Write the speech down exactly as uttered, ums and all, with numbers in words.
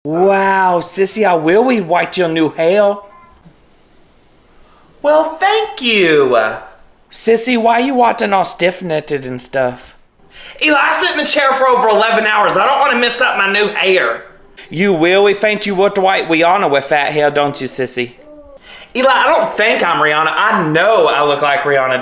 Wow, Sissy, I will we white your new hair. Well, thank you. Sissy, why you watching all stiff-netted and stuff? Eli, I sit in the chair for over eleven hours. I don't want to miss out my new hair. You will we think you would white Rihanna with fat hair, don't you, Sissy? Eli, I don't think I'm Rihanna. I know I look like Rihanna.